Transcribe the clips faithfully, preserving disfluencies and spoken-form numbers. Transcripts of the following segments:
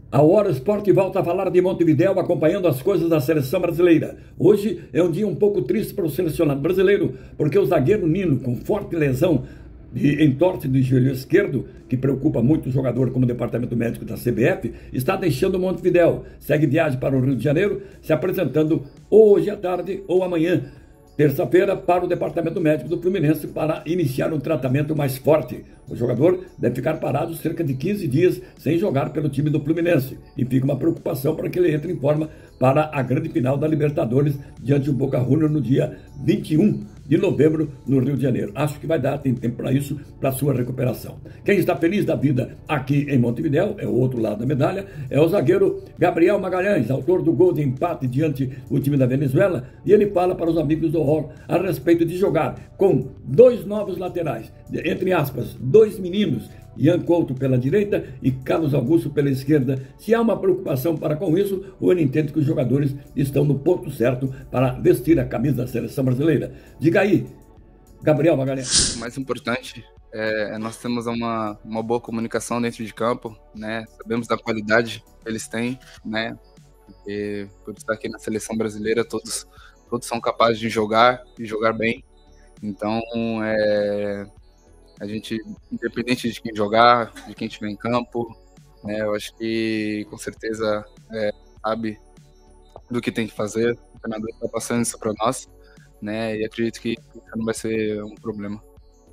A Hora Esporte volta a falar de Montevidéu, acompanhando as coisas da seleção brasileira. Hoje é um dia um pouco triste para o selecionado brasileiro, porque o zagueiro Nino, com forte lesão de entorse do joelho esquerdo, que preocupa muito o jogador como o departamento médico da C B F, está deixando Montevidéu. Segue viagem para o Rio de Janeiro, se apresentando hoje à tarde ou amanhã, terça-feira, para o departamento médico do Fluminense para iniciar um tratamento mais forte. O jogador deve ficar parado cerca de quinze dias sem jogar pelo time do Fluminense. E fica uma preocupação para que ele entre em forma para a grande final da Libertadores diante do Boca Juniors no dia vinte e um de novembro no Rio de Janeiro. Acho que vai dar, tem tempo para isso, para sua recuperação. Quem está feliz da vida aqui em Montevidéu, é o outro lado da medalha, é o zagueiro Gabriel Magalhães, autor do gol de empate diante do time da Venezuela, e ele fala para os amigos do Hall a respeito de jogar com dois novos laterais, entre aspas, dois meninos, Ian Couto pela direita e Carlos Augusto pela esquerda. Se há uma preocupação para com isso, ou ele entende que os jogadores estão no ponto certo para vestir a camisa da seleção brasileira. Diga aí, Gabriel Magalhães. O mais importante é nós temos uma, uma boa comunicação dentro de campo, né? Sabemos da qualidade que eles têm, né? Porque por estar aqui na seleção brasileira, todos, todos são capazes de jogar e jogar bem. Então, é... a gente, independente de quem jogar, de quem estiver em campo, né, eu acho que com certeza é, sabe do que tem que fazer. O treinador está passando isso para nós, né, e acredito que isso não vai ser um problema.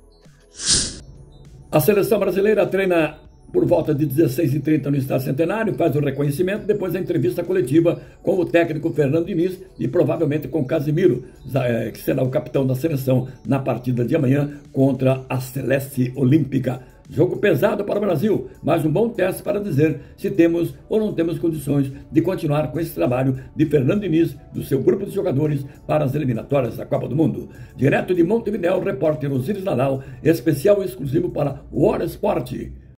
A seleção brasileira treina por volta de dezesseis e trinta no Estádio Centenário, faz o reconhecimento, depois a entrevista coletiva com o técnico Fernando Diniz e provavelmente com Casemiro, que será o capitão da seleção na partida de amanhã contra a Celeste Olímpica. Jogo pesado para o Brasil, mas um bom teste para dizer se temos ou não temos condições de continuar com esse trabalho de Fernando Diniz, do seu grupo de jogadores, para as eliminatórias da Copa do Mundo. Direto de Montevidéu, repórter Osiris Nadal, especial exclusivo para o Hora Esporte.